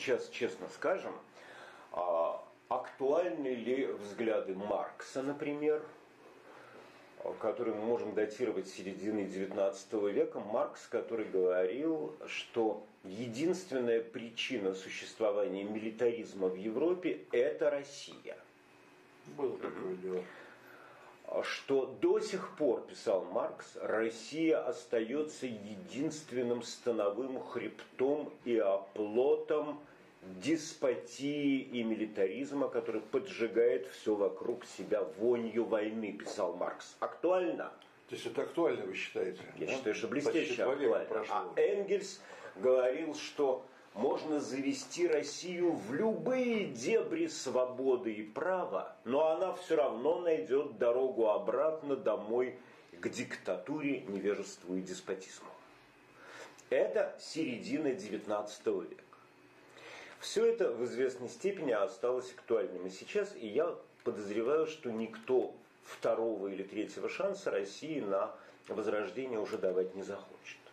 сейчас честно скажем, актуальны ли взгляды Маркса, например, который мы можем датировать середины XIX века, Маркс, который говорил, что единственная причина существования милитаризма в Европе – это Россия. Было такое дело. Что до сих пор, писал Маркс, Россия остается единственным становым хребтом и оплотом деспотии и милитаризма, который поджигает все вокруг себя вонью войны, писал Маркс. Актуально? То есть это актуально, вы считаете? Я считаю, что блестяще актуально. А Энгельс говорил, что можно завести Россию в любые дебри свободы и права, но она все равно найдет дорогу обратно домой к диктатуре, невежеству и деспотизму. Это середина XIX века. Все это в известной степени осталось актуальным и сейчас, и я подозреваю, что никто второго или третьего шанса России на возрождение уже давать не захочет.